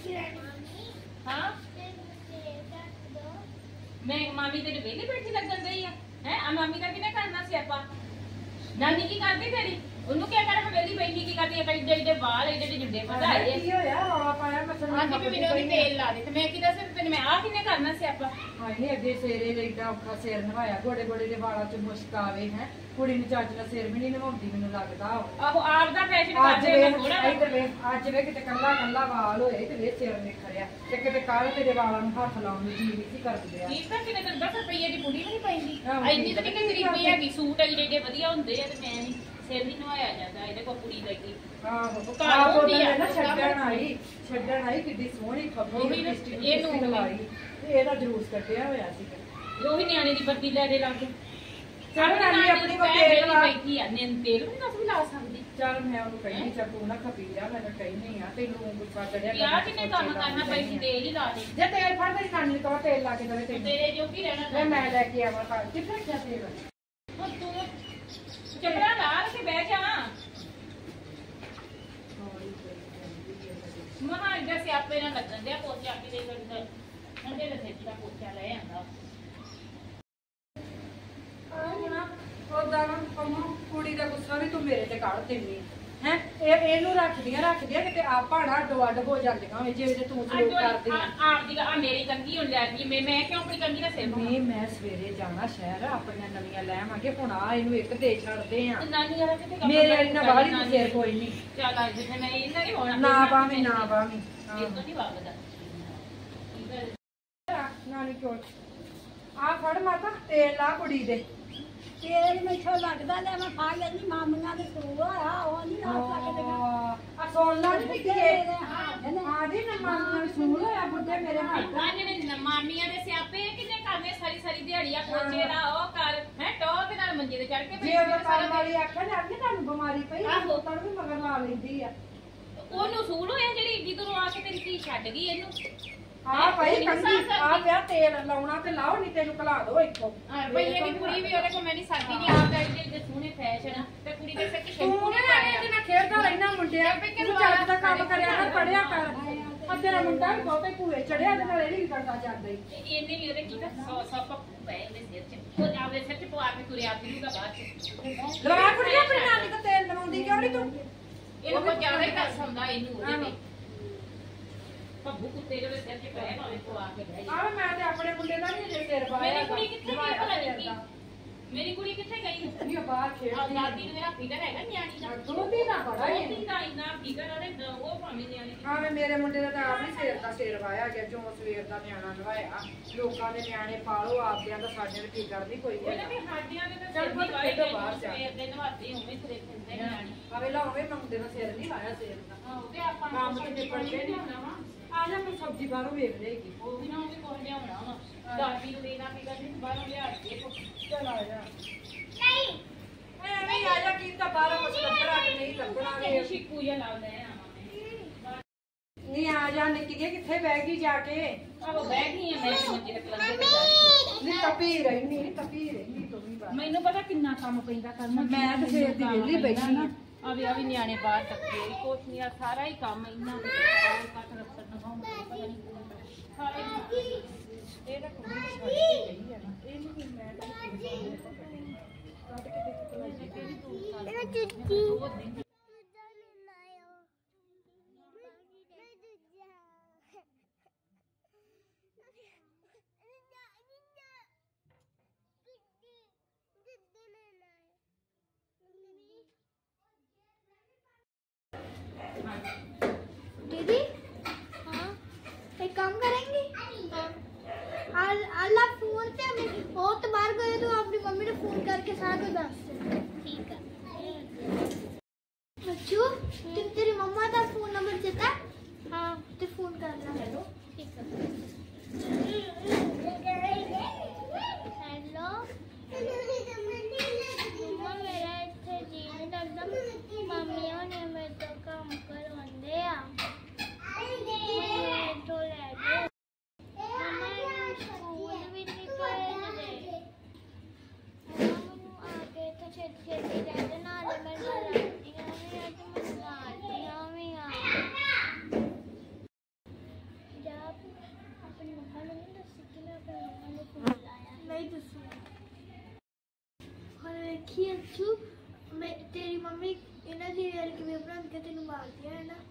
हाँ मैं मामी तेरे वेले बैठी लगन गई है मामी का किने करना सियापा नानी की करदी तेरी ਉਹਨੂੰ ਕੀ ਕਰ ਹਵੇਲੀ ਬੈਠੀ ਕੀ ਕਰਦੀ ਹੈ ਕਈ ਡੇ ਵਾਲ ਏਡੇ ਜੁੱਡੇ ਵਧਾਏ ਕੀ ਹੋਇਆ ਰੌਲਾ ਪਾਇਆ ਮੈਂ ਹਾਂ ਕਿ ਮੈਨੂੰ ਵੀ ਤੇਲ ਲਾ ਦੇ ਤੇ ਮੈਂ ਕੀ ਦੱਸ ਤੈਨੂੰ ਮੈਂ ਆ ਕਿਨੇ ਕਰਨਾ ਸਿਆਪਾ ਹਾਏ ਅੱਗੇ ਸੇਰੇ ਏਡਾ ਔਖਾ ਸਿਰ ਨਵਾਇਆ ਗੋੜੇ ਗੋੜੇ ਦੇ ਵਾਲਾਂ 'ਚ ਮੁਸ਼ਕ ਆਵੇ ਹੈ ਕੁੜੀ ਨੂੰ ਚੱਜ ਨਾਲ ਸਿਰ ਵੀ ਨਹੀਂ ਨਵਾਉਂਦੀ ਮੈਨੂੰ ਲੱਗਦਾ ਆਹੋ ਆਪ ਦਾ ਫੈਸ਼ਨ ਕਰਦੇ ਮੈਂ ਥੋੜਾ ਅੱਜ ਵੇ ਕਿਤੇ ਕੱਲਾ ਕੱਲਾ ਵਾਲ ਹੋਏ ਤੇ ਵੇ ਸਿਰ ਨਿਖਰਿਆ ਤੇ ਕਿਤੇ ਕਾਲੇ ਤੇਰੇ ਵਾਲਾਂ ਨੂੰ ਹੱਥ ਲਾਉਣ ਨੂੰ ਜੀ ਨਹੀਂ ਕਰਦੇ ਆ ਕੀ ਤਾਂ ਕਿਨੇ 10 ਰੁਪਏ ਦੀ ਬੁੜੀ ਵੀ ਨਹੀਂ ਪੈਂਦੀ ਇੰਨੀ ਤਾਂ ਕਿ ਗਰੀਬੀ ਹੈਗੀ ਸੂਟ ਏਡੇ ਵਧੀਆ ਹੁੰਦੇ ਆ ਤੇ ਮੈਂ ਨਹੀਂ ਸਿਰ ਨਹੀਂ ਨਵਾਇਆ ਜਾਂਦਾ ਇਹਦੇ ਕੋ ਕੁੜੀ ਲੱਗੀ ਆਹੋ ਆਹ ਉਹਦੀ ਨਾ ਛੱਡਣ ਆਈ ਕਿੱਡੀ ਸੋਹਣੀ ਖੱਬੀ ਇਹਨੂੰ ਲਾਈ ਤੇ ਇਹਦਾ ਜਲੂਸ ਕੱਢਿਆ ਹੋਇਆ ਸੀ ਉਹੀ ਨਿਆਣੇ ਦੀ ਬੱਤੀ ਲੈ ਦੇ ਲੱਗ ਚੱਲ ਨਾਨੀ ਆਪਣੀ ਕੋ ਤੇਲ ਲਾ ਬੈਠੀ ਆ ਨੇ ਤੇਲ ਵੀ ਨਾ ਲਾ ਸਕਦੀ ਚੱਲ ਮੈਂ ਉਹਨੂੰ ਕਹਿੰਦੀ ਚੱਲ ਤੂੰ ਨਾ ਖਪੀ ਜਾ ਮੈਂ ਤਾਂ ਕਹਿੰਦੀ ਆ ਤੈਨੂੰ ਗੁੱਸਾ ਚੜਿਆ ਯਾਰ ਕਿੰਨੇ ਕੰਮ ਕਰਨਾ ਪੈਂਦੀ ਤੇਲ ਹੀ ਲਾ ਦੇ ਜੇ ਤੇਲ ਫੜ ਤੇਰੀ ਨਾਨੀ ਤੋਂ ਤੇਲ ਲਾ ਕੇ ਦੇਵੇ ਤੇਰੇ ਜੋ ਕੀ ਰਹਿਣਾ ਮੈਂ ਲੈ ਕੇ ਆਵਾਂ ਘਰ ਕਿੱਥੇ ਰੱਖਿਆ ਤੇਲ ਹੁਣ ਤੂੰ ਚੱਪੜਾ ਲਾ ਕੇ ਬਹਿ ਜਾ ਮਹਾਂ ਜੈਸੇ ਆਪੇ ਨਾਲ ਲੱਗਣ ਦੇ ਪੋਚਾ ਆਪੇ ਦੇ ਕਰਦੇ ਅੰਡੇ ਦੇ ਸੱਚੀ ਦਾ ਪੋਚਾ ਲੈ ਆਂਦਾ ਉਹਦਾ ਕੁੜੀ ਦਾ ਗੁੱਸਾ ਵੀ ਤੂੰ ਮੇਰੇ ਤੇ ਕੱਢ ਦਿੰਦੀ ਹੈ ਇਹਨੂੰ ਰੱਖਦੀਆਂ ਕਿਤੇ ਆਪਾਣਾ ਅੱਡੋ ਅੱਡ ਹੋ ਜਾਂਦੀਆਂ ਹੋਏ ਜੇ ਤੂੰ ਸਲੂਕ ਕਰਦੀ ਆਪ ਦੀ ਆ ਮੇਰੀ ਕੰਗੀ ਹੁਣ ਲੈਣੀ ਮੈਂ ਕਿਉਂ ਆਪਣੀ ਕੰਗੀ ਦਾ ਸਿਰ ਨਹੀਂ ਮੈਂ ਸਵੇਰੇ ਜਾਣਾ ਸ਼ਹਿਰ ਆਪਣੀਆਂ ਨਵੀਆਂ ਲੈ ਆਵਾਂਗੇ ਹੁਣ ਆ ਇਹਨੂੰ ਇੱਕ ਦੇ ਛੱਡਦੇ ਆ ਨਾਨੀ ਵਾਲਾ ਕਿਤੇ ਕੰਮ ਮੇਰੇ ਇੰਨਾ ਬਾਹਰ ਹੀ ਸਿਰ ਕੋਈ ਨਹੀਂ ਚੱਲ ਅੱਜ ਜਿੱਥੇ ਮੈਂ ਇਹਨਾਂ ਨਹੀਂ ਹੋਣਾ ਨਾ ਬਾਵੀਂ ਇਹ ਤਾਂ ਨਹੀਂ ਵਾਗਦਾ ਨਾਨੀ ਕਿਉਂ ਆ ਫੜ ਮਾਤਾ ਤੇਲ ਲਾ ਕੁੜੀ ਦੇ ਤੇਲ ਮਿੱਠਾ ਲੱਗਦਾ ਲੈ ਮੈਂ ਖਾ ਲੈਂਦੀ ਮਾਮੀਆਂ ਦੇ ਸੂਰ ਆ ਉਹ ਨਹੀਂ ਲਾ ਸਕਦੇ ਆ ਸੋਨ ਲਾ ਨਹੀਂ ਪੀਏ ਆ ਦੀ ਨਾ ਮਾਮੀਆਂ ਦੇ ਸੂਰ ਹੋਇਆ ਬੁੱਢੇ ਮੇਰੇ ਹੱਥ ਆ ਜਿਹੜੇ ਮਾਮੀਆਂ ਦੇ ਸਿਆਪੇ ਕਿੰਨੇ ਕਰਨੇ ਸਾਰੀ ਦਿਹਾੜੀ ਆ ਪੋਚੇ ਦਾ ਉਹ ਕਰ ਹੈ ਟੋਰ ਦੇ ਨਾਲ ਮੰਜੇ ਤੇ ਚੜ ਕੇ ਜੇ ਉਹ ਕੰਮ ਵਾਲੀ ਆਖਿਆ ਨਾ ਕਿ ਤੁਹਾਨੂੰ ਬਿਮਾਰੀ ਪਈ ਆ ਲੋਕਾਂ ਨੂੰ ਵੀ ਮਗਰ ਲਾ ਲੈਂਦੀ ਆ ਉਹਨੂੰ ਸੂਲ ਹੋਇਆ ਜਿਹੜੀ ਏਡੀ ਦੂਰੋਂ ਆ ਕੇ ਤੇਰੀ ਧੀ ਛੱਡ ਗਈ ਇਹਨੂੰ ਆ ਭਾਈ ਕੰਗੀ ਆ ਪਿਆ ਤੇਲ ਲਾਉਣਾ ਤੇ ਲਾਓ ਨਹੀਂ ਤੈਨੂੰ ਕਲਾ ਦੋ ਇੱਥੋਂ ਭਈਏ ਦੀ ਕੁੜੀ ਵੀ ਉਹਦੇ ਕੋਲ ਮੈਂ ਨਹੀਂ ਸਕਦੀ ਨਹੀਂ ਆਪ ਦਾ ਇਹਦੇ ਸੋਹਣੇ ਫੈਸ਼ਨ ਤੇ ਕੁੜੀ ਦੇ ਸੱਚ ਤੂੰ ਨਾ ਇਹਦੇ ਨਾਲ ਖੇਡਦਾ ਰਹਿਣਾ ਮੁੰਡਿਆ ਤੂੰ ਚੱਜ ਦਾ ਕੰਮ ਕਰਿਆ ਕਰ ਪੜਿਆ ਕਰ ਆ ਤੇਰਾ ਮੁੰਡਾ ਵੀ ਬਹੁਤੇ ਭੂਏ ਚੜਿਆ ਇਹਦੇ ਨਾਲ ਇਹ ਵੀ ਕਰਦਾ ਜਾਂਦਾ ਹੀ ਇਹਨੇ ਵੀ ਉਹਦੇ ਕੀਤਾ 100 ਪੈ ਇਹਦੇ ਸਿਰ 'ਚ ਉਹ ਆਪਦੇ ਸਿਰ 'ਚ ਪਵਾ ਕੇ ਤੁਰਿਆ ਪੀਊਗਾ ਬਾਅਦ 'ਚ ਲਵਾ ਕੁੜੀ ਆਪਣੀ ਨਾਨੀ ਕੋ ਤੇਲ ਲਵਾਉਂਦੀ ਕਿਉਂ ਨਹੀਂ ਤੂੰ ਇਹਨੂੰ ਕੋਈ ਜ਼ਿਆਦਾ ਹੀ ਤਰਸ ਆਉਂਦਾ ਇਹਨੂੰ ਉਹਦੇ ਤੇ ਬੱਬੂ ਕੁੱਤੇ ਦੇ ਸਿਰ 'ਚ ਪੈ ਭਾਵੇਂ ਪਵਾ ਕੇ ਬਹਿ ਜਾ ਮੈਂ ਤੇ ਆਪਣੇ ਮੁੰਡੇ ਦਾ ਨਹੀਂ ਜੇ ਸਿਰ ਪਾਇਆ ਮੇਰੀ ਕੁੜੀ ਕਿੱਥੇ ਗਈ ਭਲਾ ਨਿੱਕੀ ਮੇਰੀ ਕੁੜੀ ਕਿੱਥੇ ਗਈ ਨਹੀਂ ਬਾਹਰ ਆ ਖੇਡਦੀ ਦਾਦੀ ਨੂੰ ਮੇਰਾ ਫਿਕਰ ਹੈਗਾ ਨਿਆਣੀ ਦਾ ਦੋਤੀ ਦਾ ਬੜਾ ਹੀ ਦੋਤੀ ਦਾ ਇੰਨਾ ਫਿਕਰ ਉਹਦੇ ਉਹ ਭਾਵੇਂ ਨਿਆਣੀ ਹਾਂ ਮੇਰੇ ਮੁੰਡੇ ਦਾ ਤਾਂ ਆਪ ਹੀ ਸਿਰ ਵਾਇਆ ਗਿਆ ਜੋ ਸਵੇਰ ਦਾ ਨਿਆਣਾ ਨਵਾਇਆ ਲੋਕਾਂ ਦੇ ਨਿਆਣੇ ਪਾਲੋ ਆਪਦਿਆਂ ਦਾ ਸਾਡੇ ਨੂੰ ਕੀ ਕਰਦੀ ਕੋਈ ਉਹਨੇ ਨਹੀਂ ਵੀ ਹਾਡੀਆਂ ਦੇ ਤਾਂ ਸਿਰ ਦੀ ਵਾਏ ਦੇ ਸਵੇਰ ਦੇ ਨਵਾਤੇ ਉਵੇਂ ਸਿਰੇ ਫਿਰਦੇ ਨਿਆਣੇ ਆਵੇ ਲਾਵੇ ਮੰਗਦੇ ਦਾ ਸਿਰ ਨਹੀਂ ਵਾਇਆ ਸਿਰ ਦਾ ਹਾਂ ਤੇ ਆਪਾਂ ਕੰਮ ਤੇ ਨਿਕਲਦੇ ਨਹੀਂ ਹੋਣਾ ਵਾ ਆ ਜਾ ਮੈਂ ਸਬਜ਼ੀ ਬਾਹਰੋਂ ਵੇਖ ਲੇਗੀ ਉਹ ਵੀ ਨਾ ਉਹ ਵੀ ਕੋਲ ਲਿਆਉਣਾ ਵਾ ਦਾਦੀ ਨੂੰ ਦੇਣਾ ਵੀ ਕਰਨੀ ਬਾਹਰੋਂ ਲਿਆ ਕੇ ਚਲ ਆ ਜਾ ਨਹੀਂ ਐਵੇਂ ਆ ਜਾ ਕੀ ਤਾਂ ਬਾਹਰੋਂ ਕੁਝ ਲੱਭਣਾ ਕਿ ਨਹੀਂ ਲੱਭਣਾ ਇਹ ਸ਼ਿਕੂ ਜਾਂ ਲਾ ਲੈ ਆਵਾਂ ਨਹੀਂ ਆ ਜਾ ਨਿੱਕੀ ਕਿੱਥੇ ਬਹਿ ਗਈ ਜਾ ਕੇ ਆਹ ਬਹਿ ਗਈ ਆ ਮੈਂ ਮੰਜੇ ਤੇ ਪਲੰਗੇ ਤੇ ਜਾ ਕੇ ਨਹੀਂ ਤਪੀ ਰਹਿੰਦੀ ਤੂੰ ਵੀ ਬਾਹਰ ਮੈਨੂੰ ਪਤਾ ਕਿੰਨਾ ਕੰਮ ਪੈਂਦਾ ਕਰਨਾ ਮੈਂ ਤੇ ਫੇਰ ਦੀ ਵਿਹਲੀ ਬੈਠੀ ਨਾ ਆ ਵੀ ਨਿਆਣੇ ਬਾਹਰ ਤੱਕੇ ਕੁਛ ਨਹੀਂ ਆ ਸਾਰਾ ਹੀ ਕੰਮ ਇੰਨਾ ਕੱਟ ਰੱਖਣ ਨਹਾਉਂਦੇ ਪਤਾ ਨਹੀਂ ਸਾਰੇ ਇਹ ਤਾਂ ਕੁੜੀ ਛੱਡ ਕੇ ਗਈ ਆ ਨਾ ਇਹ ਨਹੀਂ ਮੈਂ ਤਾਂ ਕੱਟ ਕੇ ਦੇਖ ਲੱਗੀ ਤੇਰੀ ਤੂੰ दीदी हाँ एक काम करेंगे अल्लाह फोन से हमें बहुत बार गए तो अपनी मम्मी ने फोन करके सारा कुछ दस ठीक है बच्चू तुम तेरी मम्मा का फोन नंबर देता हाँ तो फोन करना हेलो ठीक है हेलो मम्मा मेरा इतने जी नहीं लगता मम्मियों ने मेरे तो काम करवाने आ तो ले गए स्कूल भी निकल गए आगे तो छेती छेती जाते ना मैं डरती हूँ मैं मारती हूँ ਬੱਚੂ तेरी मम्मी इन्हें सीरियल किवें बनांदी के तेनू मारदी है ना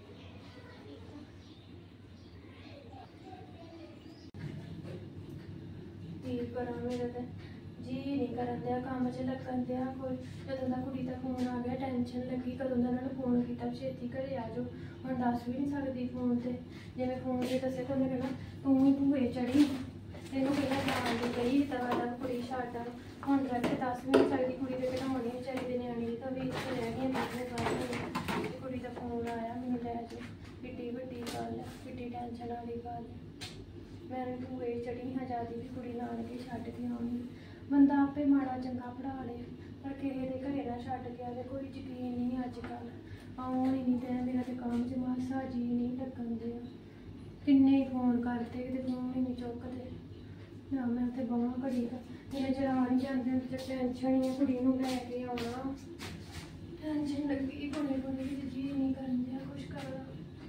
ਕੀ ਕਰਾਂ ਮੇਰਾ ਤਾਂ ਜੀ ਨਹੀਂ ਕਰਨ ਦਿਆ ਕੰਮ 'ਚ ਲੱਗਣ ਦਿਆ ਕੋਈ ਜਦੋਂ ਦਾ ਕੁੜੀ ਦਾ ਫੋਨ ਆ ਗਿਆ ਟੈਨਸ਼ਨ ਲੱਗੀ ਕਦੋਂ ਦਾ ਉਹਨਾਂ ਨੂੰ ਫੋਨ ਕੀਤਾ ਛੇਤੀ ਘਰੇ ਆ ਜਾਓ ਹੁਣ ਦੱਸ ਵੀ ਨਹੀਂ ਸਕਦੀ ਫੋਨ ਤੇ ਜਿਵੇਂ ਫੋਨ ਤੇ ਦੱਸੇ ਤਾਂ ਉਹਨੇ ਕਹਿਣਾ ਤੂੰ ਹੀ ਭੂਏ ਚੜੀ ਤੈਨੂੰ ਪਹਿਲਾਂ ਜਾਣ ਦੀ ਗਈ ਤਾਂ ਦਾ ਕੁੜੀ ਛੱਡ ਹੁਣ ਰਹਿ ਕੇ ਦੱਸ ਵੀ ਨਹੀਂ ਸਕਦੀ ਕੁੜੀ ਦੇ ਕਢਾਉਣੀ ਵਿਚਾਰੀ ਦੇ ਨਿਆਣੀ ਦੀ ਤਾਂ ਵੀ ਇੱਥੇ ਰਹਿ ਗਈਆਂ ਦੇਖਣੇ ਬਾਅਦ ਕੁੜੀ ਦਾ ਫੋਨ ਆਇਆ ਮੈਨੂੰ ਲੈ ਜਾਓ ਕਿੱਡੀ ਵੱਡੀ ਗੱਲ ਹੈ ਕਿੱਡੀ ਟੈਨਸ਼ਨ ਵਾਲੀ ਗੱਲ ਹੈ ਮੈਂ ਭੂਏ ਚੜੀ ਹਾਂ ਜਾਂਦੀ ਵੀ ਕੁੜੀ ਨਾਨਕੇ ਛੱਡ ਕੇ ਆਉਣੀ ਬੰਦਾ ਆਪੇ ਮਾੜਾ ਚੰਗਾ ਪੜ੍ਹਾ ਲੇ ਪਰ ਕਿਸੇ ਦੇ ਘਰੇ ਨਾ ਛੱਡ ਕੇ ਆਵੇ ਕੋਈ ਯਕੀਨ ਨਹੀਂ ਅੱਜ ਕੱਲ੍ਹ ਆਉਣ ਹੀ ਨਹੀਂ ਤੇ ਮੇਰਾ ਤੇ ਕੰਮ 'ਚ ਮਾਸਾ ਜੀ ਨਹੀਂ ਲੱਗਣ ਦਿਆ ਕਿੰਨੇ ਫੋਨ ਕਰਦੇ ਕਿਤੇ ਫੋਨ ਹੀ ਨਹੀਂ ਚੁੱਕਦੇ ਨਾ ਮੈਂ ਉੱਥੇ ਬਾਹਾਂ ਘੜੀ ਮੇਰੇ ਚਿਰ ਆਉਣ ਜਾਂਦੇ ਤੇ ਟੈਨਸ਼ਨ ਹੀ ਆ ਕੁੜੀ ਨੂੰ ਲੈ ਕੇ ਆਉਣਾ ਟੈਨਸ਼ਨ ਲੱਗੀ ਕੋਨੇ ਕੋਨੇ ਕਿਤੇ ਜੀ ਨਹੀਂ ਕਰਨ ਦਿਆ ਕੁਛ ਕਰਨਾ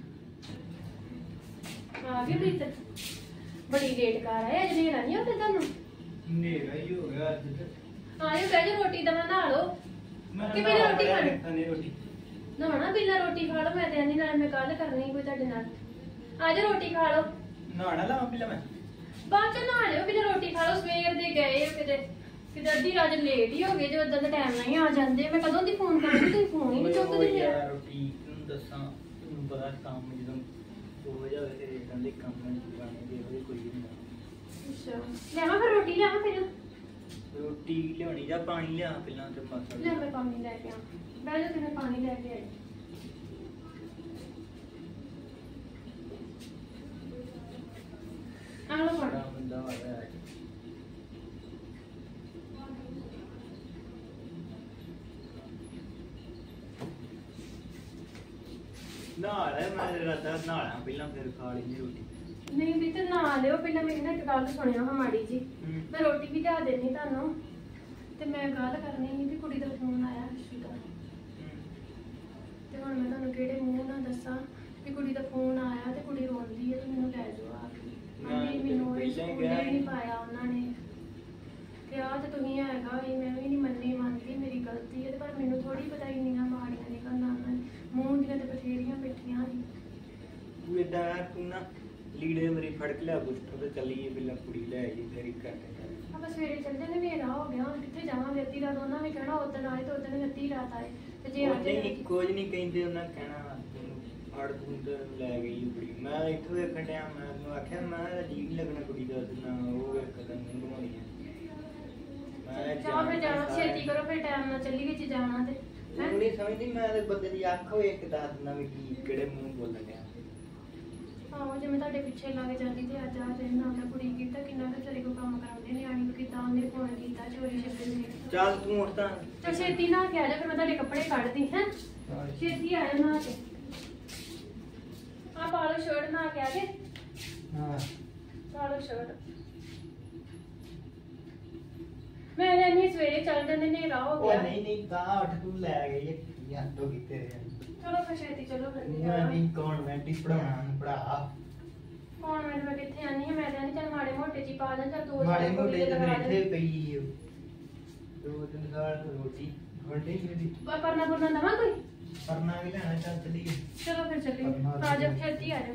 ਆ ਗਈ ਪ੍ਰੀਤ ਬੜੀ ਲੇਟ ਕਰ ਆਏ ਅੱਜ ਨੇਰਾ ਨਹੀਂ ਹੁੰਦਾ ਤੁਹਾਨੂੰ ਨੇਰਾ ਹੀ ਹੋ ਗਿਆ ਅੱਜ ਤੇ ਆਇਓ ਬਹਿ ਜਾ ਰੋਟੀ ਦਾ ਬਣਾ ਲਓ ਕਿ ਪਹਿਲਾਂ ਰੋਟੀ ਖਾਣੀ ਰੋਟੀ ਨਾ ਪਹਿਲਾਂ ਰੋਟੀ ਖਾ ਲਓ ਮੈਂ ਤੇ ਆਂਦੀ ਨਾਲ ਮੈਂ ਗੱਲ ਕਰਨੀ ਕੋਈ ਤੁਹਾਡੇ ਨਾਲ ਆ ਜਾ ਰੋਟੀ ਖਾ ਲਓ ਨਹਾਣਾ ਲਾਵਾਂ ਪਹਿਲਾਂ ਮੈਂ ਬਾਅਦ ਚ ਨਹਾ ਲਿਓ ਪਹਿਲਾਂ ਰੋਟੀ ਖਾ ਲਓ ਸਵੇਰ ਦੇ ਗਏ ਕਿਤੇ ਅੱਧੀ ਰਾਤ ਲੇਟ ਹੀ ਹੋ ਗਏ ਜੋ ਉਦੋਂ ਦਾ ਟਾਈਮ ਨਹੀਂ ਆ ਜਾਂਦੇ ਮੈਂ ਕਦੋਂ ਦੀ ਫੋਨ ਕਰਦੀ ਤੁਸੀਂ ਫੋਨ ਹੀ ਨਹੀਂ ਚੁੱਕਦੇ ਯਾਰ ਰੋਟੀ ਨੂੰ ਦੱਸਾਂ ਤੈਨੂੰ ਪਤਾ ਕੰਮ ਜਦੋਂ ਹੋ ਜਾਵੇ ਤੇ ਇਦਾਂ ਦੇ ਕੰਮ ਨਹੀਂ ਕਰਨੇ ਦੇ ਹੋਏ ਕੋਈ ਨਹੀਂ ਅੱਛਾ ਲਿਆਵਾਂ ਫਿਰ ਰੋਟੀ ਲਿਆਵਾਂ ਫਿਰ ਰੋਟੀ ਲਿਆਉਣੀ ਜਾਂ ਪਾਣੀ ਲਿਆ ਪਹਿਲਾਂ ਤੇ ਮਸਾ ਲੈ ਮੈਂ ਪਾਣੀ ਲੈ ਕੇ ਆ ਬਹਿ ਜਾ ਤੇ ਮੈਂ ਪਾਣੀ ਲੈ ਕੇ ਆਈ ਆ ਲਓ ਪਾਣੀ ਬੰਦਾ ਆ ਰਿਹਾ ਹੈ ਨਾਲੇ ਮੈਂ ਰਾਤਾ ਨਾਲਾਂ ਪਹਿਲਾਂ ਫਿਰ ਖਾ ਲਈ ਰੋਟੀ ਨਹੀਂ ਵੀ ਤੇ ਨਾ ਲਿਓ ਪਹਿਲਾਂ ਮੇਰੀ ਨਾ ਇੱਕ ਗੱਲ ਸੁਣਿਓ ਹਾਂ ਮਾੜੀ ਜੀ ਮੈਂ ਰੋਟੀ ਵੀ ਲਿਆ ਦੇਣੀ ਤੁਹਾਨੂੰ ਤੇ ਮੈਂ ਗੱਲ ਕਰਨੀ ਸੀ ਵੀ ਕੁੜੀ ਦਾ ਫੋਨ ਆਇਆ ਰਿਸ਼ੀ ਦਾ ਤੇ ਹੁਣ ਮੈਂ ਤੁਹਾਨੂੰ ਕਿਹੜੇ ਮੂੰਹ ਨਾਲ ਦੱਸਾਂ ਵੀ ਕੁੜੀ ਦਾ ਫੋਨ ਆਇਆ ਤੇ ਕੁੜੀ ਰੋਂਦੀ ਹੈ ਤੇ ਮੈਨੂੰ ਲੈ ਜਾਓ ਆ ਕੇ ਮੰਮੀ ਮੈਨੂੰ ਸਕੂਲੇ ਨਹੀਂ ਪਾਇਆ ਉਹਨਾਂ ਨੇ ਕਿਹਾ ਤੇ ਤੁਸੀਂ ਹੈਗਾ ਹੀ ਮੈਂ ਵੀ ਨਹੀਂ ਮੰਨਦੀ ਮੇਰੀ ਗਲਤੀ ਹੈ ਤੇ ਪਰ ਮੈਨੂੰ ਥੋੜੀ ਪਤਾ ਹੀ ਨਹੀਂ ਆ ਮਾੜੀਆਂ ਨਿਕਲਣਾ ਉਹਨਾਂ ਮੂੰਹ ਦੀਆਂ ਤੇ ਬਥੇਰੀਆਂ ਬੈਠੀਆਂ ਸੀ ਤੂੰ ਏਦਾਂ ਤੂੰ ਨਾ ਲੀੜੇ ਮੇਰੀ ਫੜ ਕੇ ਲਿਆ ਪੁੱਛੋ ਤੇ ਚੱਲੀਏ ਪਹਿਲਾਂ ਕੁੜੀ ਲੈ ਆਈ ਤੇਰੀ ਕਰਕੇ ਆਪਾਂ ਸਵੇਰੇ ਚੱਲ ਜਾਂਦੇ ਹਨੇਰਾ ਹੋ ਗਿਆ ਹੁਣ ਕਿੱਥੇ ਜਾਵਾਂਗੇ ਅੱਧੀ ਰਾਤ ਉਹਨਾਂ ਨੇ ਕਹਿਣਾ ਉਦੋਂ ਆਏ ਤੇ ਉਦੋਂ ਅੱਧੀ ਰਾਤ ਆਏ ਤੇ ਜੇ ਅੱਜ ਨਹੀਂ ਕੁਝ ਨਹੀਂ ਕਹਿੰਦੇ ਉਹਨਾਂ ਕਹਿਣਾ ਫੜ ਤੂੰ ਤੇ ਲੈ ਗਈ ਕੁੜੀ ਮੈਂ ਇੱਥੋਂ ਵੇਖਣ ਡਿਆ ਮੈਂ ਉਹਨੂੰ ਆਖਿਆ ਮੈਂ ਜੀ ਨਹੀਂ ਲੱਗਣਾ ਕੁੜੀ ਦਾ ਨਾ ਉਹ ਇੱਕ ਦਿਨ ਨੂੰ ਬਣਾਉਣੀ ਹੈ ਮੈਂ ਚਾਹ ਫਿਰ ਜਾਣਾ ਛੇਤੀ ਕਰੋ ਫਿਰ ਟਾਈਮ ਨਾਲ ਚੱਲੀ ਵਿੱਚ ਜਾਣਾ ਤੇ ਉਹ ਨਹੀਂ ਸਮਝਦੀ ਮੈਂ ਤੇ ਬੰਦੇ ਦੀ ਅੱਖ ਹੋਏ ਇੱਕ ਦੱਸ ਦਿੰਦਾ ਵੀ ਕੀ ਕਿਹੜੇ ਮੂੰਹ ਬੋਲਣ ਡਿਆ ਆਹੋ ਜਿਵੇਂ ਤੁਹਾਡੇ ਪਿੱਛੇ ਲੱਗ ਜਾਂਦੀ ਤੇ ਅੱਜ ਆ ਜੇ ਨਾ ਮੈਂ ਕੁੜੀ ਕੀਤਾ ਕਿੰਨਾ ਕੁ ਚਰੀ ਕੋ ਕੰਮ ਕਰਾਉਂਦੇ ਨਿਆਣੀ ਨੂੰ ਕੀਤਾ ਉਹਨੇ ਫੋਨ ਕੀਤਾ ਚੋਰੀ ਛਿਪੇ ਨੇ ਚੱਲ ਤੂੰ ਉੱਠ ਤਾਂ ਚਲ ਛੇਤੀ ਨਾ ਕੇ ਆ ਜਾ ਫਿਰ ਮੈਂ ਤੁਹਾਡੇ ਕੱਪੜੇ ਕੱਢਦੀ ਹੈ ਛੇਤੀ ਆ ਜਾ ਨਾ ਕੇ ਆ ਪਾ ਲਓ ਸ਼ਰਟ ਨਾ ਕੇ ਆ ਕੇ ਹਾਂ ਪਾ ਲਓ ਸ਼ਰਟ ਮੈਂ ਜਾਨੀ ਸਵੇਰੇ ਚੱਲ ਜਾਂਦੇ ਹਨੇਰਾ ਹੋ ਉਹ ਗਿਆ ਨਹੀਂ ਤਾਂ ਉੱਠ ਤੂੰ ਲੈ ਗਈ ਯਾਰ ਤੋਂ ਕਿਤੇ ਚਲੋ ਫਿਰ ਛੇਤੀ ਚਲੋ ਫਿਰ ਮੈਂ ਨਹੀਂ ਕੌਨਵੈਂਟ ਹੀ ਪੜਾਉਣਾ ਨੂੰ ਪੜਾ ਕੌਨਵੈਂਟ ਮੈਂ ਕਿੱਥੇ ਆਨੀ ਹਾਂ ਮੈਂ ਤਾਂ ਨਹੀਂ ਚੱਲ ਮਾੜੇ ਮੋਟੇ ਚ ਪਾ ਦਾਂ ਚੱਲ ਦੋ ਮਾੜੇ ਚਾਰ ਮੋਟੇ ਕੁੜੀ ਦੇ ਤੇ ਲਗਾ ਇੱਥੇ ਦੇ ਪਈ ਦੋ ਦਿਨ ਸਾਲ ਰੋਟੀ ਹੁੰਦੀ ਮੇਰੀ ਪਰਨਾ ਪੁਰਨਾ ਦਵਾਂ ਕੋਈ ਪਰਨਾ ਵੀ ਲੈਣਾ ਚੱਲ ਚਲੀਏ ਚਲੋ ਫਿਰ ਚੱਲੀਏ ਆ ਜਾ ਛੇਤੀ ਆ ਜਾ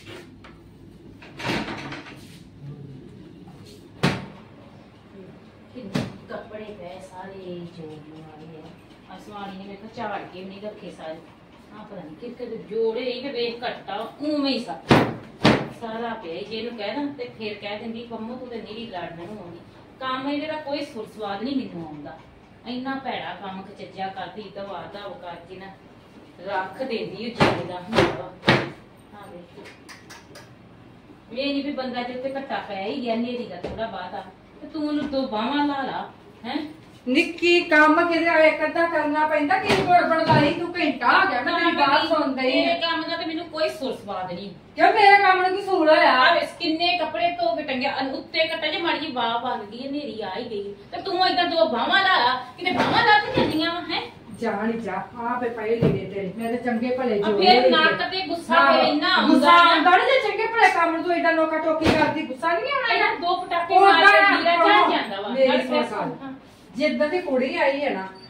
ਕੱਪੜੇ ਪਏ ਸਾਰੇ ਜੋੜਨ ਵਾਲੇ ਆ ਅਸਵਾਣੀ ਨੇ ਵੇਖੋ ਝਾੜ ਕੇ ਵੀ ਨਹੀਂ ਰੱਖੇ ਸਾਰੇ ਆ ਪਤਾ ਨਹੀਂ ਕਿੱਥੇ ਜੋੜੇ ਹੀ ਤੇ ਵੇਖ ਘੱਟਾ ਉਵੇਂ ਹੀ ਸਾਰਾ ਪਿਆ ਜੇ ਇਹਨੂੰ ਕਹਿ ਦਾਂ ਤੇ ਫਿਰ ਕਹਿ ਦਿੰਦੀ ਪੰਮੋ ਤੂੰ ਤੇ ਨੀਰੀ ਲੜਨ ਨੂੰ ਆਉਂਦੀ ਕੰਮ ਇਹਦੇ ਦਾ ਕੋਈ ਸੁਰ ਸਵਾਦ ਨਹੀਂ ਮੈਨੂੰ ਆਉਂਦਾ ਇੰਨਾ ਭੈੜਾ ਕੰਮ ਖਚੱਜਾ ਕਰਦੀ ਦਵਾ ਦਵ ਕਰਕੇ ਨਾ ਰੱਖ ਦਿੰਦੀ ਉਹ ਜਿਹੜੇ ਦਾ ਹੁੰਦਾ ਵਾ ਹਾਂ ਵੇਖ ਇਹ ਨਹੀਂ ਵੀ ਬੰਦਾ ਜੇ ਉੱਤੇ ਘੱਟਾ ਪਿਆ ਹੀ ਗਿਆ ਨੇਰੀ ਦਾ ਥੋੜਾ ਬਾਤ ਆ ਤੇ ਤੂੰ ਉਹਨੂੰ ਦੋ ਬਾਹਾਂ ਲਾ ਲਾ ਹੈ ਨਿੱਕੀ ਕੰਮ ਕਿਤੇ ਇੱਕ ਅੱਧਾ ਕਰਨਾ ਪੈਂਦਾ ਕੀ ਗੜਬੜ ਲਾਈ ਤੂੰ ਘੰਟਾ ਆ ਗਿਆ ਮੈਂ ਤੇਰੀ ਗੱਲ ਸੁਣਦਾ ਹੀ ਇਹ ਕੰਮ ਦਾ ਤੇ ਮੈਨੂੰ ਕੋਈ ਸੁਰ ਸਵਾਦ ਨਹੀਂ ਕਿਉਂ ਮੇਰੇ ਕੰਮ ਨੂੰ ਕੀ ਸੂਲ ਹੋਇਆ ਆ ਵੇਸ ਕਿੰਨੇ ਕੱਪੜੇ ਧੋ ਕੇ ਟੰਗੇ ਉੱਤੇ ਕੱਟਾ ਜੇ ਮਾੜੀ ਜੀ ਬਾਹ ਬਣ ਗਈ ਹਨੇਰੀ ਆ ਹੀ ਗਈ ਤੇ ਤੂੰ ਏਦਾਂ ਦੋ ਬਾਹਾਂ ਲਾ ਲਾ ਕਿਤੇ ਬਾਹਾਂ ਲਾ ਕੇ ਜਾਂਦੀਆਂ ਵਾ ਹੈ ਜਾਣ ਜਾ ਆਪੇ ਪਏ ਲੀੜੇ ਤੇਰੇ ਮੇਰੇ ਚੰਗੇ ਭਲੇ ਆ ਜੋ ਫਿਰ ਨੱਕ ਤੇ ਗੁੱਸਾ ਤੇ ਇੰਨਾ ਗੁੱਸਾ ਆਉਂਦਾ ਆਉਂਦਾ ਨੀ ਜੇ ਚੰਗੇ ਭਲੇ ਕੰਮ ਨੂੰ ਤੂੰ ਏਦਾਂ ਲੋਕਾ ਟੋਕੀ ਕਰਦੀ ਗੁੱਸਾ ਨਹੀਂ ਆਉਣਾ ਇਹਨਾਂ ਦੋ ਪਟਾਕੇ ਮਾਰ ਕੇ ਲੀੜਾ ਚੜ ਜਾਂਦਾ ਵਾ ਮੇਰੀ ਨਾਲੇ ਫਿਰ ਸੁਣ ਗੱਲ। ਜਿੱਦਾਂ ਦੀ ਕੁੜੀ ਆਈ ਹੈ ਨਾ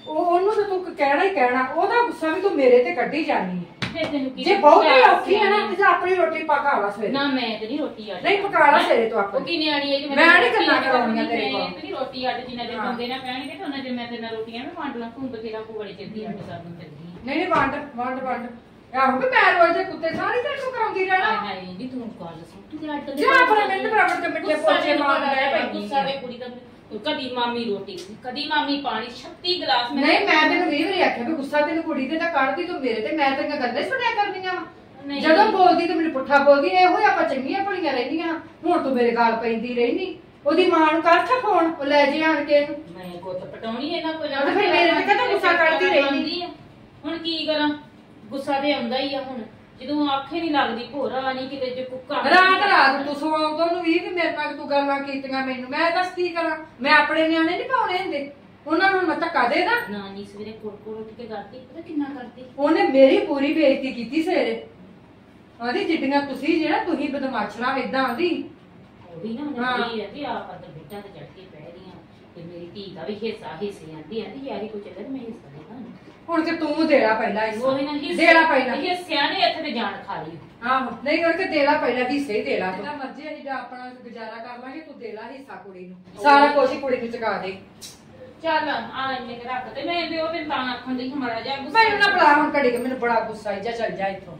ਉਹਨੂੰ ਤਾਂ ਤੂੰ ਕਹਿਣਾ ਹੀ ਕਹਿਣਾ, ਉਹਦਾ ਗੁੱਸਾ ਵੀ ਤੂੰ ਮੇਰੇ ਤੇ ਕੱਢੀ ਜਾਨੀ ਹੈ। ਫਿਰ ਤੈਨੂੰ ਕੀ ਜੇ ਬਹੁਤ ਹੀ ਔਖੀ ਹੈ ਨਾ ਤੇ ਆਪਣੀ ਰੋਟੀ ਪਕਾ ਲਾ ਸਵੇਰੇ। ਨਾ ਮੈਂ ਤੇ ਨਹੀਂ ਰੋਟੀ ਆਟ ਨਹੀਂ ਪਕਾ ਲਾ ਸਵੇਰੇ ਤੂੰ ਆਪਣੀ। ਉਹ ਕੀ ਨਿਆਣੀ ਹੈ ਕਿ ਮੈਂ ਨਹੀਂ ਗੱਲਾਂ ਕਰਾਉਣੀਆਂ ਤੇਰੇ ਕੋਲ। ਮੈਂ ਤੇ ਰੋਟੀ ਆਟ ਜਿੰਨਾ ਦੇ ਬੰਦੇ ਨਾ ਕਹਿਣਗੇ ਤੇ ਉਹਨਾਂ ਦੇ ਮੈਂ ਤੇ ਨਾ ਰੋਟੀਆਂ ਮੈਂ ਵੰਡ ਲਾਂ, ਤੂੰ ਬਥੇਰਾ ਕੋੜੇ ਚੱਲਦੀ ਆਟ ਕਰਨ ਚੱਲਦੀ ਨਹੀਂ ਨਹੀਂ ਵੰਡ ਆਹੋ ਕਿ ਮੈਂ ਰੋਜ਼ ਦੇ ਕੁੱਤੇ ਸਾਰੀ ਦਿਨ ਨੂੰ ਕਰਾਉਂਦੀ ਰਹਿਣਾ। ਹਾਏ ਹਾਏ ਨਹੀਂ ਤੂੰ ਗੱਲ ਸੁਣ ਤੂੰ ਤੇ ਆਟ ਜਾ ਆਪਣੇ ਮਿੰਟ ਬਰਾਬਰ ਤੇ ਮਿੱਠੇ ਪੋਚੇ ਮਾਰਦਾ ਹੈ ਭਾਈ। ਗੁੱਸਾ ਦੇ ਕੁੜੀ ਦਾ ਕਦੀ ਮਾਮੀ ਰੋਟੀ ਕਦੀ ਮਾਮੀ ਪਾਣੀ 36 ਗਲਾਸ ਨਹੀਂ ਮੈਂ ਤੈਨੂੰ 20 ਵਾਰੀ ਆਖਿਆ ਵੀ ਗੁੱਸਾ ਤੈਨੂੰ ਕੁੜੀ ਤੇ ਤਾਂ ਕੱਢਦੀ ਤੂੰ ਮੇਰੇ ਤੇ, ਮੈਂ ਤੇਰੀਆਂ ਗੱਲਾਂ ਹੀ ਸੁਣਿਆ ਕਰਨੀਆਂ ਵਾ। ਨਹੀਂ। ਜਦੋਂ ਬੋਲਦੀ ਤੇ ਮੈਨੂੰ ਪੁੱਠਾ ਬੋਲਦੀ, ਇਹੋ ਹੀ ਆਪਾਂ ਚੰਗੀਆਂ ਭਲੀਆਂ ਰਹਿੰਦੀਆਂ। ਹੁਣ ਤੂੰ ਮੇਰੇ ਗਾਲ ਪੈਂਦੀ ਰਹਿਨੀ। ਉਹਦੀ ਮਾਂ ਨੂੰ ਕਰ ਛਾ ਫੋਨ, ਉਹ ਲੈ ਜੇ ਆਣ ਕੇ ਇਹਨੂੰ। ਮੈਂ ਗੁੱਤ ਪਟਾਉਣੀ ਇਹਨਾਂ ਕੋਲ ਤੇ ਫਿਰ ਮੇਰੇ ਤੇ ਕਹਿੰਦਾ ਗੁੱਸਾ ਕਰਦੀ ਰਹਿੰਦੀ। ਹੁਣ ਕੀ ਕਰਾਂ, ਗੁੱਸਾ ਤੇ ਆਉਂਦਾ ਹੀ ਆ। ਹੁਣ ਜਦੋਂ ਆਖੇ ਨਹੀਂ ਲੱਗਦੀ ਭੋਰਾ ਨਹੀਂ ਕਿਤੇ ਜੇ ਕੁੱਕਾ ਰਾਤ ਤੂੰ ਸਵਾਉਂ ਤੋਂ ਨੂੰ ਵੀ ਮੇਰੇ ਨਾਲ ਤੂੰ ਗੱਲਾਂ ਕੀਤੀਆਂ ਮੈਨੂੰ, ਮੈਂ ਦੱਸ ਕੀ ਕਰਾਂ। ਮੈਂ ਆਪਣੇ ਨਿਆਣੇ ਨਹੀਂ ਪਾਉਣੇ ਹੁੰਦੇ, ਉਹਨਾਂ ਨੂੰ ਮੈਂ ਧੱਕਾ ਦੇ ਦਾਂ। ਨਾਨੀ ਸਵੇਰੇ ਕੋੜ ਉੱਠ ਕੇ ਕਰਦੀ, ਪਤਾ ਕਿੰਨਾ ਕਰਦੀ। ਉਹਨੇ ਮੇਰੀ ਪੂਰੀ ਬੇਇੱਜ਼ਤੀ ਕੀਤੀ ਸਵੇਰੇ। ਆਂਦੀ ਜਿੱਡੀਆਂ ਤੁਸੀਂ ਜਿਹੜਾ ਤੁਸੀਂ ਬਦਮਾਸ਼ਰਾ ਇਦਾਂ ਆਂਦੀ। ਉਹ ਵੀ ਨਾ ਉਹਨੇ ਹੈ ਕਿ ਆਪ ਤਾਂ ਬੇਟਾ ਤੇ ਚੜ ਕੇ ਪੈ ਰਹੀਆਂ ਤੇ ਮੇਰੀ ਧੀ ਦਾ ਵੀ ਹਿੱਸੇ ਆਂਦੀ ਯਾਰੀ ਕੋ ਚੱਲੇ ਮੈਂ ਹਿੱਸਾ ਦੇਣਾ। ਹੁਣ ਕਿ ਤੂੰ ਦੇਣਾ ਪਹਿਲਾਂ ਉਹ ਇਹਨਾਂ ਦੇਣਾ ਪਹਿਲਾਂ ਹਿੱਸਿਆਂ ਨੇ ਇੱਥੇ ਤੇ ਜਾਨ ਖਾ ਲਈ। ਆਹੋ ਨਹੀਂ ਕਰਕੇ ਦੇਣਾ ਪਹਿਲਾਂ ਹਿੱਸੇ ਹੀ ਦੇਣਾ। ਜਿੰਨਾ ਮਰਜ਼ੀ ਅਸੀਂ ਆਪਣਾ ਗੁਜ਼ਾਰਾ ਕਰ ਲਾਂਗੇ, ਤੂੰ ਦੇ ਲੈ ਹਿੱਸਾ ਕੁੜੀ ਨੂੰ। ਸਾਰਾ ਕੁਝ ਹੀ ਕੁੜੀ ਨੂੰ ਚੁਕਾ ਦੇ। ਚੱਲ ਆ ਇੰਨੇ ਕੁ ਰੱਖ ਤੇ ਮੈਂ ਤੇ ਉਹ ਤੇ ਤਾਂ ਆਖਣ ਦੀ ਹਮਾਰਾ ਜਾ ਗੁੱਸਾ ਮੈਨੂੰ ਨਾ ਬੁਲਾ ਹੁਣ ਘੜੀ ਕੇ, ਮੈਨੂੰ ਬੜਾ ਗੁੱਸਾ ਆਈ। ਜਾ ਚੱਲ ਜਾ ਇੱਥੋਂ।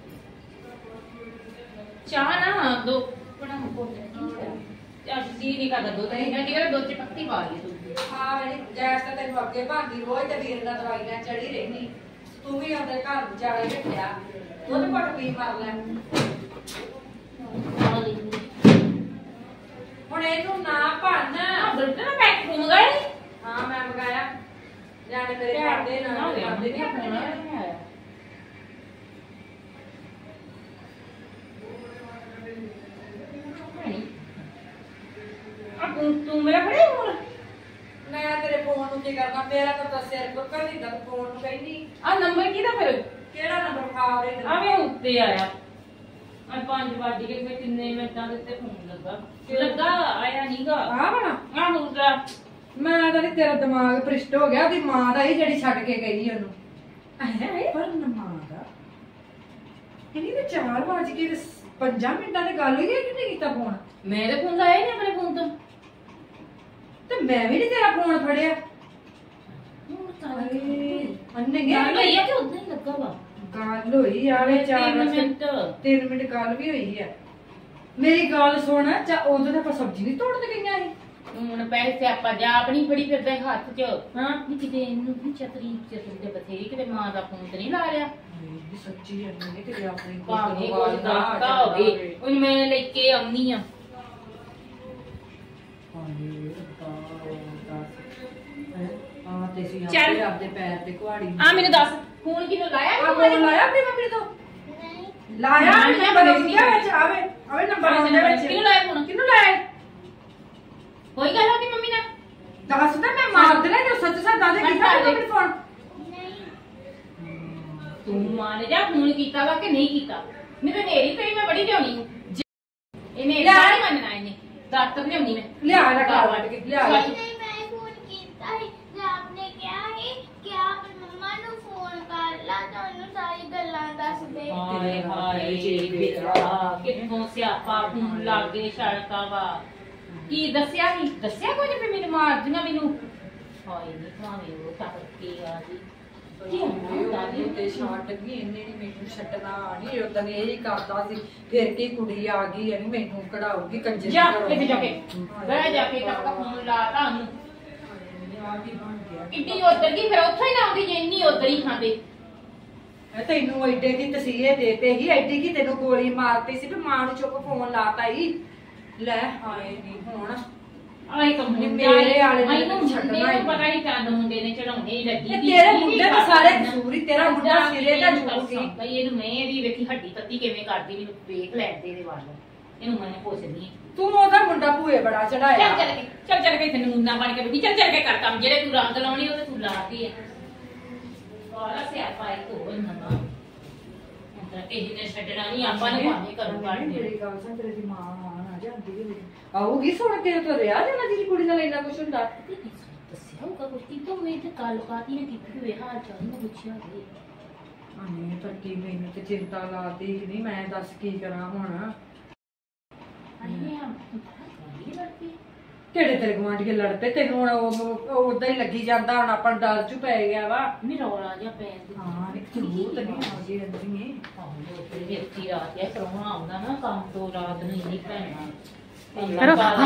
ਚਾਹ ਨਾ ਦੋ ਬਣਾ ਬੋਲੇ ਅੱਜ ਦੀ ਨਹੀਂ ਕਰਦਾ ਦੋ ਨਹੀਂ ਨਾ ਕਿਹੜਾ ਦੋ ਚ ਪੱਤੀ ਪਾ ਲਈ ਤੂੰ। ਹਾਂ ਬੜੀ ਜੈਸ ਤਾਂ ਤੈਨੂੰ ਅੱਗੇ ਭਾਂਦੀ ਰੋਜ਼ ਤੇ ਵੀਰ ਦਾ ਦਵਾਈ ਲੈ ਚੜੀ ਰਹਿਣੀ। ਤੂੰ ਵੀ ਆਪਣੇ ਘਰ ਵਿਚਾਰੇ ਰੱਖਿਆ, ਉਹਦੇ ਘਟ ਪੀ ਮਾਰ ਲੈ। ਹੁਣ ਇਹਨੂੰ ਨਾ ਭੰਨ। ਬਰਤਨ ਨਾ ਪੈਕ ਮੰਗਾਏ। ਹਾਂ ਮੈਂ ਮੰਗਾਇਆ, ਜਾਣੇ ਮੇਰੇ ਖਾਦੇ ਨਾ ਖਾਦੇ ਨਹੀਂ ਆਪਣੇ ਨਾਲ। ਤੂੰ ਮੇਰਾ ਫੜੇ ਹੁਣ ਮੈਂ ਤੇਰੇ ਫੋਨ ਨੂੰ ਕੀ ਕਰਨਾ, ਮੇਰਾ ਤਾਂ ਸਿਰ ਦੁੱਕਰ ਨਹੀਂ ਦਾ ਫੋਨ ਨੂੰ ਕਹਿੰਦੀ। ਆ ਨੰਬਰ ਕਿਹਦਾ ਫਿਰ ਕਿਹੜਾ ਨੰਬਰ ਖਾ ਰਹੇ ਤੈਨੂੰ? ਆਵੇਂ ਉੱਤੇ ਆਇਆ ਆ 5 ਵਜੇ ਕੇ ਕਿੰਨੇ ਮਿੰਟਾਂ ਦੇ ਉੱਤੇ ਫੋਨ ਲੱਗਾ ਆਇਆ ਨਹੀਂਗਾ। ਆ ਬਣਾ ਆ ਮੁੰਡਾ ਮੈਂ ਤਾਂ ਨੀ, ਤੇਰਾ ਦਿਮਾਗ ਭ੍ਰਿਸ਼ਟ ਹੋ ਗਿਆ। ਉਹਦੀ ਮਾਂ ਦਾ ਹੀ ਜਿਹੜੀ ਛੱਡ ਕੇ ਗਈ ਉਹਨੂੰ। ਪਰ ਮਾਂ ਦਾ ਇਹਨੀ ਤੇ 4 ਵਜ ਕੇ 5 ਮਿੰਟਾਂ ਦੀ ਗੱਲ ਹੋਈ ਹੈ ਕਿ ਨਹੀਂ ਕੀਤਾ ਫੋਨ? ਮੈਂ ਤੇ ਫੋਨ ਲਾਇਆ ਨਹੀਂ ਆਪਣੇ ਫੋਨ ਤੋਂ ਤੇ ਮੈਂ ਵੀ ਨਹੀਂ ਤੇਰਾ ਫੋਨ ਫੜਿਆ। ਅੰਨੇ ਗਿਆ ਗੱਲ ਹੋਈ ਆ ਕਿ ਉਦਾਂ ਹੀ ਲੱਗਾ ਵਾ। ਗੱਲ ਹੋਈ ਆਵੇ 4 ਮਿੰਟ 3 ਮਿੰਟ ਗੱਲ ਵੀ ਹੋਈ ਆ। ਮੇਰੀ ਗੱਲ ਸੁਣ, ਉਦੋਂ ਤਾਂ ਆਪਾਂ ਸਬਜ਼ੀ ਨਹੀਂ ਤੋੜਨ ਗਈਆਂ ਸੀ। ਹੁਣ ਪੈਸੇ ਆਪਾਂ ਜਾ ਆਪਣੀ ਫੜੀ ਫਿਰਦਾ ਹੱਥ 'ਚ। ਹਾਂ ਨਹੀਂ ਕਿਤੇ ਇਹਨੂੰ ਵੀ ਚਤਰੀ ਦੇ ਬਥੇਰੀ ਕਿਤੇ ਮਾਂ ਦਾ ਫੋਨ ਤੇ ਨਹੀਂ ਲਾ ਰਿਆ। ਸੱਚੀ ਅੰਨੇ ਕਿਤੇ ਆਪਣੀ ਭਾਵੇਂ ਕੁਝ ਦੱਸਦਾ ਹੋਵੇ ਉਹ ਮੈਂ ਲੈ ਕੇ ਆਉਣੀ ਆ। ਚੱਲ ਆਪਦੇ ਪੈਰ ਤੇ ਕੁਹਾੜੀ ਆ ਮੈਨੂੰ ਦੱਸ ਫੋਨ ਕਿਹਨੂੰ ਲਾਇਆ? ਫੋਨ ਲਾਇਆ ਆਪਣੀ ਮੰਮੀ ਤੋਂ? ਲਾਇਆ ਨੰਬਰ ਲਿਖਿਆ ਵਿੱਚ ਆਵੇ ਨੰਬਰ ਆਉਂਦਾ ਵਿੱਚ। ਕਿਹਨੂੰ ਲਾਇਆ ਫੋਨ? ਕਿਹਨੂੰ ਲਾਇਆ? ਕੋਈ ਗੱਲ ਹੋਣੀ ਮੰਮੀ ਨਾਲ? ਦੱਸ ਤਾਂ ਮੈਂ ਮਾਰ ਦੇਣਾ ਕਿ ਸੱਚ ਸੱਚ ਦੱਸ ਦੇ ਕੀਤਾ ਮੰਮੀ ਫੋਨ। ਤੂੰ ਮਾਨ ਜਾ ਫੋਨ ਕੀਤਾ ਵਾ ਕਿ ਨਹੀਂ ਕੀਤਾ? ਮੈਨੂੰ ਨੇਰੀ ਪਈ ਮੈਂ ਬੜੀ ਲਿਆਉਣੀ ਹੂੰ। ਇਹਨੇ ਸਾਰੀ ਮੰਨਣਾ ਇਹਨੇ ਦੱਸ ਤੱਕ ਲਿਆਉਣੀ ਮੈਂ। ਲਿਆ ਰਖਾ ਵੱਟ ਕੇ ਲਿਆ। नहीं मैं फोन किया है जो आपने क्या है कि आप मम्मा नु फोन कर ला तो उन्हें सारी गल्लां दस दे। ਹਾਏ ਹਾਏ ਜੀ ਬੇਟਾ ਕਿੱਥੋਂ ਸਿਆਪਾ ਫੋਨ ਲੱਗ ਗਏ ਸੜਕਾਂ ਵਾ। ਕੀ ਦੱਸਿਆ ਨਹੀਂ ਦੱਸਿਆ ਕੁਝ ਵੀ ਮੈਨੂੰ ਮਾਰ ਦਿੰਗਾ ਮੈਨੂੰ। ਹਾਏ ਨਹੀਂ ਭਾਵੇਂ ਉਹ ਟੱਪ ਕੇ ਆ ਜੀ ਦਾਦੀ ਤੇ ਛੱਡ ਗਈ ਇਹਨੇ ਨੀ ਮੈਨੂੰ ਛੱਡਣਾ ਨਹੀਂ। ਉਦੋਂ ਇਹ ਹੀ ਕਰਦਾ ਸੀ, ਫਿਰ ਕੀ ਕੁੜੀ ਆ ਗਈ ਇਹਨੂੰ ਮੈਨੂੰ ਕਢਾਉਗੀ ਕੰਜਰ। ਜਾ ਇੱਥੇ ਜਾ ਕੇ ਬਹਿ ਜਾ ਕੇ ਟੱਪ ਫੋਨ ਲਾਤਾ ਉਹਨੂੰ। ਕਿੱਡੀ ਉਧਰ ਗਈ ਫਿਰ ਉੱਥੋਂ ਹੀ ਲਾਉਂਦੀ ਜੇ ਇੰਨੀ ਉਧਰ ਹੀ ਖਾਂਦੇ। ਤੈਨੂੰ ਐਡੇ ਕੀ ਤਸੀਹੇ ਦੇਤੇ ਹੀ, ਐਡੀ ਕੀ ਤੈਨੂੰ ਗੋਲੀ ਮਾਰਤੀ ਸੀ ਵੀ ਮਾਂ ਨੂੰ ਚੁੱਕ ਫੋਨ ਲਾਤਾ ਹੀ। ਲੈ ਹਾਏ ਨਹੀਂ ਹੁਣ ਆਈ ਕੰਮ ਮੇਰੇ ਵਾਲੇ ਨੇ ਮੈਨੂੰ ਛੱਡਣਾ ਹੀ ਪਤਾ ਨਹੀਂ ਕਦ ਮੁੰਡੇ ਨੇ ਚੜਾਉਣੇ ਹੀ ਲੱਗੀ ਇਹ ਤੇਰੇ ਮੁੰਡੇ ਤਾਂ ਸਾਰੇ ਕਸੂਰ ਹੀ, ਤੇਰਾ ਮੁੰਡਾ ਸਿਰੇ ਦਾ ਜੂਗੀ। ਬਈ ਇਹਨੂੰ ਮੈਂ ਇਹਦੀ ਵੇਖੀ ਹੱਡੀ ਤੱਤੀ ਕਿਵੇਂ ਕਰਦੀ ਮੈਨੂੰ ਵੇਖ ਲੈਂਦੇ ਇਹਦੇ ਵੱਲ। ਇਹਨੂੰ ਮੈਂ ਪੁੱਛਦੀ ਤੂੰ ਉਹਦਾ ਮੁੰਡਾ ਭੂਏ ਬੜਾ ਚੜਾਇਆ। ਚੱਲ ਕੇ ਤੈਨੂੰ ਮੁੰਡਾ ਬਣ ਕੇ ਬੈਠੀ ਚੱਲ ਕੇ ਕਰ ਕੰਮ ਜਿਹੜੇ ਤੂੰ ਰੰਗ ਲਾਉਣੀ ਉਹਦੇ ਤੂੰ ਲਾਤੀ ਹੈ। ਸਾਰਾ ਸਿਆਪਾ ਇੱਕ ਹੋਰ ਨਵਾਂ ਅੰਦਰ ਕਿਸੇ ਨੇ ਛੱਡਣਾ ਨਹੀਂ ਆਪਾਂ ਨੂੰ ਭਾਵੇਂ ਕਰੂੰ ਕੱਢ ਦੇ। ਮੇਰੀ ਗੱਲ ਸੁਣ, ਤੇਰੀ ਮਾਂ ਆ ਜਾਂਦੀ ਹੈ ਆਊਗੀ ਸੁਣ ਕੇ ਤੋ ਰਿਆ ਜਾਣਾ ਜਿਹਦੀ ਕੁੜੀ ਨਾਲ ਇੰਨਾ ਕੁਛ ਹੁੰਦਾ। ਦੱਸਿਆ ਹੋਊਗਾ ਕੁਝ ਕੀਤਾ ਹੋਵੇ ਤੇ ਗੱਲਬਾਤ ਹੀ ਨਾ ਕੀਤੀ ਹੋਵੇ ਹਾਲ ਚਾਲ ਨੂੰ ਪੁੱਛਿਆ ਹੋਵੇ ਨਹੀਂ ਪਰ ਕੀ ਮੈਨੂੰ ਤੇ ਚਿੰਤਾ ਲਾਤੀ ਨਹੀਂ ਮੈਂ ਦੱਸ ਕੀ ਕਰਾਂ ਹੁਣ ਅਰੇ ਆ ਕੀ ਲੜਦੀ ਕਿਹੜੇ ਤੇਰੇ ਗੁਆਂਢੀ ਲੜ ਪਏ ਤੈਨੂੰ ਹੁਣ ਉਦਾਂ ਹੀ ਲੱਗੀ ਜਾਂਦਾ ਹੁਣ ਆਪਾਂ ਨੂੰ ਡਰ ਚ ਪੈ ਗਿਆ ਵਾ ਮੇਰਾ ਰੌਲਾ ਜਿਹਾ ਪੈ ਗਿਆ ਹਾਂ ਇੱਕ ਜ਼ਰੂਰ ਤਾਂ ਨਹੀਂ ਆ ਜੀ ਅੰਦਰੀ ਵਿਅਕਤੀ ਰਾਤ ਹੈ ਪਰੋਣਾ ਆਉਂਦਾ ਨਾ ਕੰਮ ਤੋਂ ਰਾਤ ਨੂੰ ਨਹੀਂ ਪੈਣਾ ਹਾਂ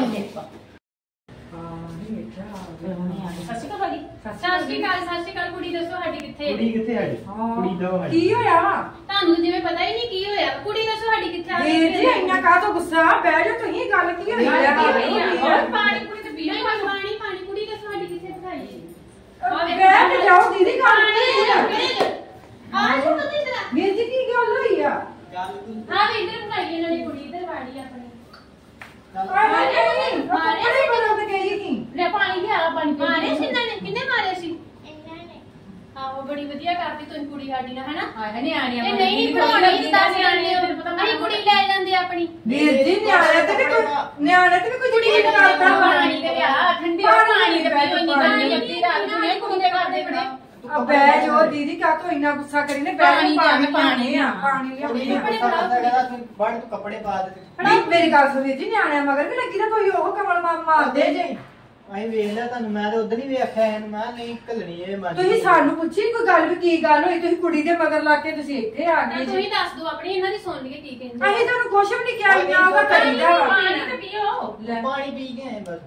ਨਹੀਂ ਇੱਥੇ ਆ ਗਿਆ ਸਤਿ ਸ਼੍ਰੀ ਅਕਾਲ ਸਤਿ ਸ਼੍ਰੀ ਅਕਾਲ ਕੁੜੀ ਦੱਸੋ ਸਾਡੀ ਕਿੱਥੇ ਕੁੜੀ ਕਿੱਥੇ ਸਾਡੀ ਕੁੜੀ ਦੋ ਸਾਡੀ ਕੀ ਹੋਇਆ ਤੁਹਾਨੂੰ ਜਿਵੇਂ ਪਤਾ ਹੀ ਨਹੀਂ ਕੀ ਹੋਇਆ ਕੁੜੀ ਦੱਸੋ ਸਾਡੀ ਕਿੱਥੇ ਆ ਵੀਰ ਜੀ ਇੰਨਾ ਕਾਹਤੋਂ ਗੁੱਸਾ ਬਹਿ ਜਾ ਤੁਸੀਂ ਗੱਲ ਕੀ ਹੋਈ ਹੋਰ ਪਾਣੀ ਕੁੜੀ ਤੇ ਪੀਣਾ ਪਾਣੀ ਕੁੜੀ ਦੱਸੋ ਸਾਡੀ ਕਿੱਥੇ ਦਿਖਾਈ ਬਹਿ ਕੇ ਜਾਓ ਦੀਦੀ ਗੱਲ ਕੀ ਹੋਈ ਆ ਜੋ ਪਤਾ ਹੀ ਤੇਰਾ ਵੀਰ ਜੀ ਕੀ ਗੱਲ ਹੋਈ ਆ ਗੱਲ ਤੂੰ ਹਾਂ ਵੀ ਇੱਧਰ ਦਿਖਾਈ ਇਹਨਾਂ ਨੇ ਕੁੜੀ ਇੱਧਰ ਵਾੜੀ ਆਪਣੀ ਮਾਰੇ ਬੜਾ ਤੇ ਗਈ ਕੀ ਲੈ ਪਾਣੀ ਲਿਆ ਪਾਣੀ ਮਾਰੇ ਸੀ ਇਹਨਾਂ ਨੇ ਕਿੰਨੇ ਮਾਰੇ ਸੀ ਇਹਨਾਂ ਨੇ ਆਹੋ ਬੜੀ ਵਧੀਆ ਕਰਤੀ ਤੁਸੀਂ ਕੁੜੀ ਸਾਡੀ ਨਾਲ ਹਨਾ ਆਇਆ ਨਿਆਣਿਆਂ ਇਹ ਨਹੀਂ ਪੜਾਉਣੀ ਦੱਸ ਨਿਆਣੇ ਅਸੀਂ ਕੁੜੀ ਲੈ ਜਾਂਦੇ ਆਪਣੀ ਵੀਰ ਜੀ ਨਿਆਣੇ ਤੇ ਵੀ ਕੋਈ ਕੁੜੀ ਯਕੀਨ ਦਾ ਕਰਦਾ ਪਾਣੀ ਦੇ ਲਿਆ ਠੰਡੇ ਪਾਣੀ ਦੇ ਪੀਓ ਇੰਨੀ ਗਾਣੀ ਜੱਤੀ ਰਾਤ ਨੂੰ ਇਹ ਕੁੜੀ ਦੇ ਘਰ ਦੇ ਬੜੇ ਆ ਬਹਿ ਜਾਓ ਦੀਦੀ ਕਾ ਤੋਂ ਇੰਨਾ ਗੁੱਸਾ ਕਰੀ ਨੇ ਬਹਿ ਪਾਣੀ ਆ ਪਾਣੀ ਲਿਆਉਣੀ ਆ ਬੜ ਤੂੰ ਕੱਪੜੇ ਪਾ ਦੇ ਨਹੀਂ ਮੇਰੀ ਗੱਲ ਸੁਣ ਵੀਰ ਜੀ ਨਿਆਣਿਆਂ ਮਗਰ ਵੀ ਲੱਗੀ ਤਾਂ ਕੋਈ ਉਹ ਕਮਲ ਮਾਰਦੇ ਜੇ ਅਸੀਂ ਵੇਖ ਲਿਆ ਤੁਹਾਨੂੰ ਮੈਂ ਤਾਂ ਉਦੋਂ ਹੀ ਵੇਖਿਆ ਇਹਨੂੰ ਮੈਂ ਨਹੀਂ ਘੱਲਣੀ ਇਹ ਮਨ ਤੁਸੀਂ ਸਾਨੂੰ ਪੁੱਛੀ ਕੋਈ ਗੱਲ ਵੀ ਕੀ ਗੱਲ ਹੋਈ ਤੁਸੀਂ ਕੁੜੀ ਦੇ ਮਗਰ ਲਾ ਕੇ ਤੁਸੀਂ ਇੱਥੇ ਆ ਗਏ ਤੁਸੀਂ ਜੀ ਦੱਸ ਦਿਓ ਆਪਣੀ ਇਹਨਾਂ ਦੀ ਸੁਣ ਲਈਏ ਕੀ ਕਹਿੰਦੇ ਅਸੀਂ ਤੁਹਾਨੂੰ ਕੁਛ ਵੀ ਨਹੀਂ ਕਿਹਾ ਇੰਨਾ ਉਹਦਾ ਕਰੀਦਾ ਵਾ ਪਾਣੀ ਤੇ ਪੀਓ ਲੈ ਪਾਣੀ ਪੀ ਕੇ ਆਏ ਬਸ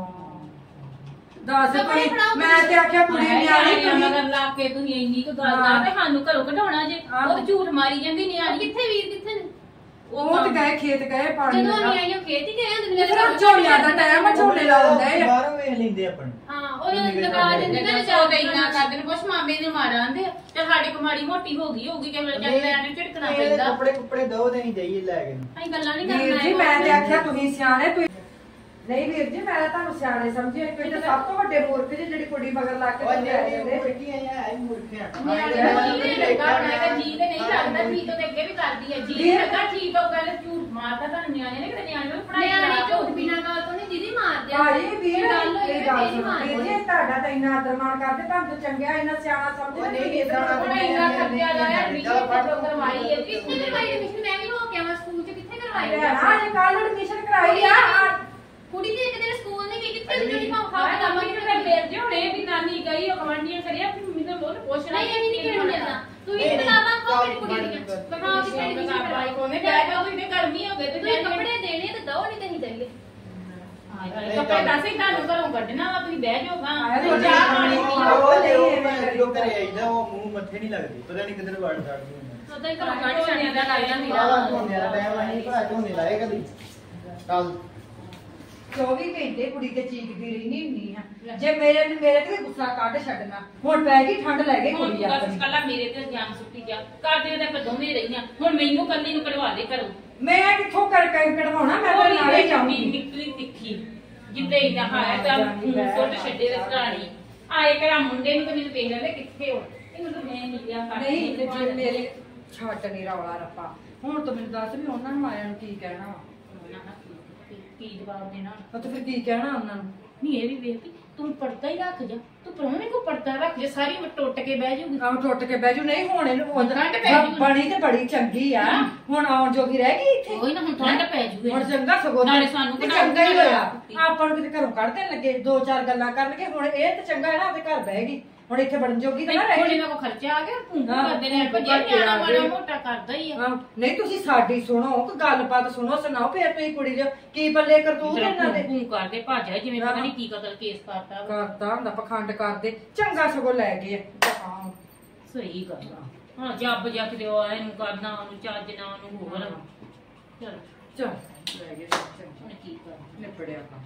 ਦੱਸ ਕੋਈ ਮੈਂ ਤੇ ਆਖਿਆ ਕੁੜੀ ਨਿਆਣੀ ਨਿਆਣਿਆਂ ਕੁੜੀ ਮਗਰ ਲਾ ਕੇ ਤੁਸੀਂ ਇੰਨੀ ਕੁ ਗੱਲ ਆ ਤੇ ਸਾਨੂੰ ਘਰੋਂ ਕਢਾਉਣਾ ਜੇ ਉਹ ਤੇ ਝੂਠ ਮਾਰੀ ਜਾਂਦੀ ਨਿਆਣੀ ਕਿੱਥੇ ਵੀਰ ਕਿੱਥੇ ਨੇ ਉਹ ਤੇ ਗਏ ਖੇਤ ਗਏ ਪਾਣੀ ਜਦੋਂ ਨਾਲ ਅਸੀਂ ਆਈਓ ਖੇਤ ਹੀ ਗਏ ਹੁੰਦੇ ਨੇ ਫਿਰ ਝੋਲਿਆਂ ਦਾ ਟਾਈਮ ਆ ਝੋਲੇ ਲਾਉਂਦੇ ਆ ਬਾਹਰੋਂ ਵੇਖ ਲੈਂਦੇ ਆਪਣ ਹਾਂ ਉਹ ਲਗਾ ਦਿੰਦੇ ਨੇ ਚਾਹ ਤੇ ਇੰਨਾ ਕਰਦੇ ਨੇ ਕੁਛ ਮਾਮੇ ਦੇ ਮਾਰ ਆਂਦੇ ਤੇ ਸਾਡੇ ਕੋ ਮਾੜੀ ਮੋਟੀ ਹੋ ਗਈ ਹੋਊਗੀ ਕਿ ਵੇਲੇ ਚੱਲ ਨਿਆਣੇ ਝਟਕਣਾ ਪੈਂਦਾ ਕੱਪੜੇ ਦੋ ਦੇ ਨਹੀਂ ਜਾਈਏ ਲੈ ਕੇ ਅਸੀਂ ਗੱਲਾਂ ਨਹੀਂ ਵੀਰ ਜੀ ਮੈਂ ਤੇ ਆਖਿਆ ਤੁਸੀਂ ਸਿਆਣੇ ਤੁਸੀਂ ਨਹੀਂ ਵੀਰ ਜੀ ਮੈਂ ਤੁਹਾਨੂੰ ਸਿਆਣੇ ਸਮਝਿਆ ਕੋਈ ਤਾਂ ਸਭ ਤੋਂ ਵੱਡੇ ਮੂਰਖ ਜੀ ਜਿਹੜੀ ਕੁੜੀ ਮਗਰ ਲਾ ਕੇ ਲੈ ਜਾਂਦੇ ਬੈਠੀਆਂ ਆ ਇਹ ਮੁਰਖਿਆ ਨਿਆਣੇ ਦਾ ਜੀ ਤੇ ਲੱਗਾ ਮੈਂ ਕਿਹਾ ਜੀ ਤੇ ਨਹੀਂ ਲੱਗਦਾ ਜੀ ਤੋਂ ਤੇ ਅੱਗੇ ਵੀ ਕਰਦੀ ਹੈ ਜੀ ਲੱਗਾ ਠੀਕ ਹੋ ਗੱਲ ਝੂਠ ਮਾਰਦਾ ਤਾਂ ਨਿਆਣੇ ਨੇ ਕਿ ਨਿਆਣੇ ਨੂੰ ਪੜਾਈ ਨਿਆਣੇ ਝੂਠ ਬਿਨਾਂ ਗੱਲ ਤੋਂ ਨਹੀਂ ਦੀਦੀ ਮਾਰਦੇ ਭਾਜੀ ਵੀਰ ਗੱਲ ਹੋਈ ਇਹ ਗੱਲ ਸੁਣੋ ਵੀਰ ਜੀ ਤੁਹਾਡਾ ਤਾਂ ਇੰਨਾ ਆਦਰ ਮਾਣ ਕਰਦੇ ਤੁਹਾਨੂੰ ਤਾਂ ਚੰਗਿਆ ਇੰਨਾ ਸਿਆਣਾ ਸਮਝਦੇ ਨਹੀਂ ਇਦਾਂ ਬੜਾ ਇੰਨਾ ਖਰਚਾ ਲਾਇਆ ਐਡਮਿਸ਼ਨ ਤੇ ਕਰਵਾਈ ਹੈ ਕਿੱਥੇ ਕਰਵਾਈ ਐਡਮਿਸ਼ਨ ਮੈਂ ਵੀ ਹੋ ਕੇ ਆਵਾਂ ਸਕੂਲ ਚ ਕਿੱਥੇ ਕਰਵਾਈ ਹਾਂ ਇਹ ਕੱਲ ਐਡਮਿਸ਼ਨ ਕਰਾਈ ਆ ਕੁੜੀ ਦੇ ਇੱਕ ਦਿਨ ਸਕੂਲ ਨਹੀਂ ਗਈ ਕਿੱਥੇ ਜਿਹੜੀ ਭਾਂ ਖਾ ਹਾਂ ਕੇ ਤਾਂ ਦਮਾ ਮੈਂ ਤਾਂ ਫੇਰ ਜਿਉਣੇ ਵੀ ਨਾਨੀ ਗਈ ਉਹ ਕਮਾਂਡੀਆਂ ਕਰਿਆ ਫਿਰ ਮੈਨੂੰ ਤਾਂ ਬਹੁਤ ਪੁੱਛਣਾ ਨਹੀਂ ਇਹ ਨਹੀਂ ਕਿਹਨੂੰ ਮਿਲਦਾ ਤੂੰ ਵੀ ਕਿਤਾਬਾਂ ਖਾ ਮੇਰੀ ਕੁੜੀ ਦੀਆਂ ਦਿਖਾਓ ਕਿ ਐਡਮਿਸ਼ਨ ਕਰਵਾਈ ਕੋਨੇ ਬੈਠ ਜਾ ਤੂੰ ਤੇ ਗਰਮੀ ਹੋ ਗਈ ਤੇ ਤੁਸੀਂ ਕੱਪੜੇ ਦੇਣੇ ਤੇ ਦੋ ਨਹੀਂ ਤੇ ਨਹੀਂ ਚਾਹੀਦੇ ਕੱਪੜੇ ਦੱਸੇ ਤੁਹਾਨੂੰ ਘਰੋਂ ਕੱਢਣਾ ਵਾ ਤੁਸੀਂ ਬਹਿ ਜਾਓਗਾ ਆਇਆ ਚਾਹ ਪਾਣੀ ਉਹ ਘਰੇ ਆਈਦਾ ਉਹ ਮੂੰਹ ਮੱਥੇ ਨਹੀਂ ਲੱਗਦੀ ਪਤਾ ਨਹੀਂ ਕਿੱਧਰ ਵੜ ਸਕਦੀ ਉਦਾਂ ਹੀ ਘਰੋਂ ਕੱਢ ਛੱਡਿਆ ਦਾ ਲੱਗਦਾ ਆਹ ਮੇਰਾ ਝੋਨੇ ਦਾ ਟਾਈਮ ਆਈ ਭਰਾ ਝੋਨੇ ਲਾਏ ਕਦੀ ਕੱਲ 24 ਘੰਟੇ ਕੁੜੀ ਤੇ ਚੀਕਦੀ ਰਹਿਣੀ ਹੁੰਦੀ ਆ ਜੇ ਮੇਰੇ ਤੇ ਗੁੱਸਾ ਕੱਢ ਛੱਡਣਾ ਹੁਣ ਪੈ ਗਈ ਠੰਡ ਲੈ ਗਈ ਹੁਣ ਕੁੜੀ ਤੂੰ ਆਪਣੀ ਕੱਲਾ ਮੇਰੇ ਤੇ ਜਾਨ ਸੁੱਟੀ ਜਾ ਕਰਦੇ ਤੇ ਆਪਾਂ ਦੋਵੇਂ ਰਹੀਆਂ ਹੁਣ ਮੈਨੂੰ ਕੱਲੀ ਨੂੰ ਕਢਵਾ ਦੇ ਘਰੋਂ ਮੈਂ ਕਿੱਥੋਂ ਕਰ ਕਢਵਾਉਣਾ ਮੈਂ ਤਾਂ ਨਾਲੇ ਹੀ ਜਾਊਂਗੀ ਨਿਕਲੀ ਤਿੱਖੀ ਜਿੱਦੇ ਹੀ ਜਹਾਇਆ ਤਾਂ ਫੋਟ ਛੱਡੇ ਦੇ ਸਰਾਣੀ ਆਏ ਕਰਾ ਮੁੰਡੇ ਨੂੰ ਤੇ ਮੈਨੂੰ ਵੇਖ ਲੈਂਦੇ ਕਿੱਥੇ ਹੋ ਇਹਨੂੰ ਤਾਂ ਮੈਂ ਮਿਲਿਆ ਕਰ ਨਹੀਂ ਤੇ ਜੇ ਮੇਰੇ ਛੱਟ ਨਹੀਂ ਰੌਲਾ ਰੱਪਾ ਹੁਣ ਤਾਂ ਮੈਨੂੰ ਦੱਸ ਵੀ ਉਹਨਾਂ ਨੂੰ ਆਇਆਂ ਨੂੰ ਕੀ ਕਹਿਣਾ ਕੀ ਜਵਾਬ ਦੇਣਾ ਉਹ ਤਾਂ ਫਿਰ ਕੀ ਕਹਿਣਾ ਉਹਨਾਂ ਨੂੰ ਨਹੀਂ ਇਹ ਵੀ ਵੇਖ ਵੀ ਤੂੰ ਪੜਦਾ ਹੀ ਰੱਖ ਜਾ ਤੂੰ ਪ੍ਰਾਹੁਣੇ ਕੋ ਪੜਦਾ ਰੱਖ ਜਾ ਸਾਰੀ ਉਮਰ ਟੁੱਟ ਕੇ ਬਹਿ ਜਾਊਗੀ ਆਹ ਟੁੱਟ ਕੇ ਬਹਿ ਜੂ ਨਹੀਂ ਹੁਣ ਇਹਨੂੰ ਠੰਡ ਪੈ ਜੂਗੀ। ਬਣੀ ਤੇ ਬੜੀ ਚੰਗੀ ਆ ਹੁਣ ਆਉਣ ਜੋਗੀ ਰਹਿ ਗਈ ਇੱਥੇ ਕੋਈ ਨਾ ਹੁਣ ਠੰਡ ਪੈ ਜੂਗੀ ਹੁਣ ਚੰਗਾ ਸਗੋਂ ਨਾਲੇ ਸਾਨੂੰ ਤੇ ਕਿਹੜਾ ਚੰਗਾ ਹੀ ਹੋਇਆ ਕੁੱਤੀ। ਆਪਾਂ ਨੂੰ ਕਿਤੇ ਘਰੋਂ ਕੱਢ ਦੇਣ ਲੱਗੇ ਦੋ ਚਾਰ ਗੱਲਾਂ ਕਰਨਗੇ ਹੁਣ ਇਹ ਤੇ ਚੰਗਾ ਹੈ ਨਾ ਆਪਦੇ ਘਰ ਬਹਿ ਗਈ ਹੁਣ ਇੱਥੇ ਬੜਨ ਜੋਗੀ ਤਾਂ ਨਾ ਰਹਿ ਥੋੜੀ ਗਈ ਨਾ ਕੋ ਖਰਚਾ ਆ ਗਿਆ ਤੂੰ ਹਾਂ, ਕਰਦੇ ਨੇ ਭੁੱਖ ਭੱਜਿਆ ਕਰਕੇ ਨਿਆਣਾ ਆ ਮਾੜਾ ਗਏ। ਮੋਟਾ ਕਰਦਾ ਹੀ ਆ ਹਾਂ, ਨਹੀਂ ਤੁਸੀਂ ਸਾਡੀ ਸੁਣੋ ਕੋਈ ਗੱਲਬਾਤ ਸੁਣੋ ਸੁਣਾਓ ਫੇਰ ਤੁਸੀਂ ਕੁੜੀ ਦੇ ਕੀ ਪੱਲੇ ਕਰਤੂਤ ਇਹਨਾਂ ਦੇ ਤੂੰ ਕਰਦੇ ਭਾਜਾ ਜਿਵੇਂ ਪਤਾ ਨਹੀਂ ਕੀ ਕਤਲ ਕੇਸ ਕਰਤਾ ਵਾ। ਕਰਦਾ ਹੁੰਦਾ ਪਖੰਡ ਕਰਦੇ ਚੰਗਾ ਸਗੋਂ ਲੈ ਗਏ ਹਾਂ ਸਹੀ ਗੱਲ ਆ ਹਾਂ ਜੱਬ ਜਾ ਕੇ ਉਹ ਇਹਨੂੰ ਕਰਨਾ ਉਹਨੂੰ ਚੱਜ ਨਾ ਉਹਨੂੰ ਹੋਰ ਚਲ ਚਲ ਲੈ ਗਏ ਚੰਗਾ ਹੁਣ ਕੀ ਕਰ ਨਿਪੜਿਆ ਕੰਮ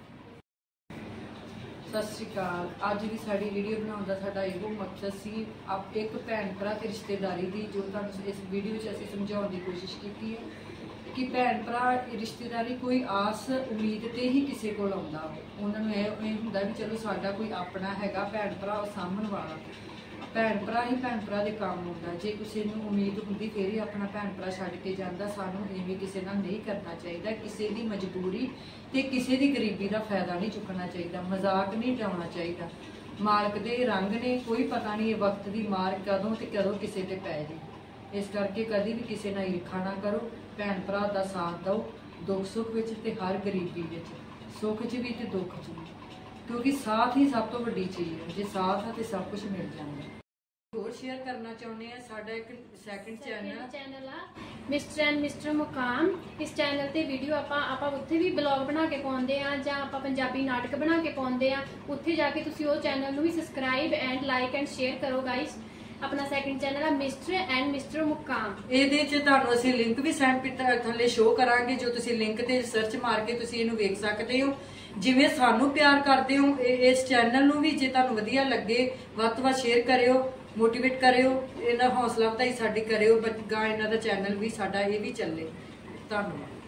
ਸਤਿ ਸ਼੍ਰੀ ਅਕਾਲ ਅੱਜ ਦੀ ਸਾਡੀ ਵੀਡੀਓ ਬਣਾਉਣ ਦਾ ਸਾਡਾ ਇਹੋ ਮਕਸਦ ਸੀ ਆਪ ਇੱਕ ਭੈਣ ਭਰਾ ਦੀ ਰਿਸ਼ਤੇਦਾਰੀ ਦੀ ਜੋ ਤੁਹਾਨੂੰ ਇਸ ਵੀਡੀਓ ਵਿੱਚ ਅਸੀਂ ਸਮਝਾਉਣ ਦੀ ਕੋਸ਼ਿਸ਼ ਕੀਤੀ ਹੈ ਕਿ ਭੈਣ ਭਰਾ ਰਿਸ਼ਤੇਦਾਰੀ ਕੋਈ ਆਸ ਉਮੀਦ ਤੇ ਹੀ ਕਿਸੇ ਕੋਲ ਆਉਂਦਾ ਉਹਨਾਂ ਨੂੰ ਇਹ ਹੁੰਦਾ ਵੀ ਚਲੋ ਸਾਡਾ ਕੋਈ ਆਪਣਾ ਹੈਗਾ ਭੈਣ ਭਰਾ ਉਹ ਸਾਂਭਣ ਵਾਲਾ ਭੈਣ ਭਰਾ ਹੀ ਭੈਣ ਭਰਾ ਦੇ ਕੰਮ ਹੁੰਦਾ। ਜੇ ਕਿਸੇ ਨੂੰ ਉਮੀਦ ਹੁੰਦੀ ਫਿਰ ਹੀ ਆਪਣਾ ਭੈਣ ਭਰਾ ਛੱਡ ਕੇ ਜਾਂਦਾ। ਸਾਨੂੰ ਇਵੇਂ ਕਿਸੇ ਨਾਲ ਨਹੀਂ ਕਰਨਾ ਚਾਹੀਦਾ। ਕਿਸੇ ਦੀ ਮਜਬੂਰੀ ਤੇ ਕਿਸੇ ਦੀ ਗਰੀਬੀ ਦਾ ਫਾਇਦਾ ਨਹੀਂ ਚੁੱਕਣਾ ਚਾਹੀਦਾ। ਮਜ਼ਾਕ ਨਹੀਂ ਉਡਾਉਣਾ ਚਾਹੀਦਾ। ਮਾਲਕ ਦੇ ਰੰਗ ਨੇ, ਕੋਈ ਪਤਾ ਨਹੀਂ ਇਹ ਵਕਤ ਦੀ ਮਾਰ ਕਦੋਂ ਤੇ ਕਦੋਂ ਕਿਸੇ ਤੇ ਪੈ ਜੇ। ਇਸ ਕਰਕੇ ਕਦੀ ਵੀ ਕਿਸੇ ਨਾਲ ਈਰਖਾ ਨਾ ਕਰੋ। ਭੈਣ ਭਰਾ ਦਾ ਸਾਥ ਦਿਓ, ਦੁੱਖ ਸੁੱਖ ਵਿੱਚ ਤੇ ਹਰ ਗਰੀਬੀ ਵਿੱਚ, ਸੁੱਖ 'ਚ ਵੀ ਤੇ ਦੁੱਖ 'ਚ ਵੀ, ਕਿਉਂਕਿ ਸਾਥ ਹੀ ਸਭ ਤੋਂ ਵੱਡੀ ਚੀਜ਼ ਹੈ। ਜੇ ਸਾਥ ਹੈ ਤੇ ਸਭ ਕੁਝ ਮਿਲ ਜਾਂਦਾ। ਹੋਰ ਸ਼ੇਅਰ ਕਰਨਾ ਚਾਹੁੰਦੇ ਆ ਸਾਡਾ ਇੱਕ ਸੈਕਿੰਡ ਚੈਨਲ ਆ ਮਿਸਟਰ ਐਂਡ ਮਿਸਟਰ ਮੁਕਾਮ। ਇਸ ਚੈਨਲ ਤੇ ਵੀਡੀਓ ਆਪਾਂ ਉੱਥੇ ਵੀ ਬਲੌਗ ਬਣਾ ਕੇ ਪਾਉਂਦੇ ਆ ਜਾਂ ਆਪਾਂ ਪੰਜਾਬੀ ਨਾਟਕ ਬਣਾ ਕੇ ਪਾਉਂਦੇ ਆ। ਉੱਥੇ ਜਾ ਕੇ ਤੁਸੀਂ ਉਹ ਚੈਨਲ ਨੂੰ ਵੀ subscribe and like and share ਕਰੋ ਗਾਇਸ। ਆਪਣਾ ਸੈਕਿੰਡ ਚੈਨਲ ਆ ਮਿਸਟਰ ਐਂਡ ਮਿਸਟਰ ਮੁਕਾਮ। ਇਹਦੇ 'ਚ ਤੁਹਾਨੂੰ ਅਸੀਂ ਲਿੰਕ ਵੀ ਥੱਲੇ ਸ਼ੋਅ ਕਰਾਂਗੇ, ਜੋ ਤੁਸੀਂ ਲਿੰਕ ਤੇ ਸਰਚ ਮਾਰ ਕੇ ਤੁਸੀਂ ਇਹਨੂੰ ਵੇਖ ਸਕਦੇ ਹੋ। ਜਿਵੇਂ ਸਾਨੂੰ ਪਿਆਰ ਕਰਦੇ ਹੋ ਇਸ ਚੈਨਲ ਨੂੰ ਵੀ ਜੇ ਤੁਹਾਨੂੰ ਵਧੀਆ ਲੱਗੇ ਵੱਧ ਤੋਂ ਵੱਧ ਸ਼ੇਅਰ ਕਰਿਓ, ਮੋਟੀਵੇਟ ਕਰਿਓ, ਇਹਨਾਂ ਹੌਸਲਾ ਅਫਜ਼ਾਈ ਸਾਡੀ ਕਰਿਓ। ਗਾਂ ਇਹਨਾਂ ਦਾ ਚੈਨਲ ਵੀ ਸਾਡਾ ਇਹ ਵੀ ਚੱਲੇ। ਧੰਨਵਾਦ।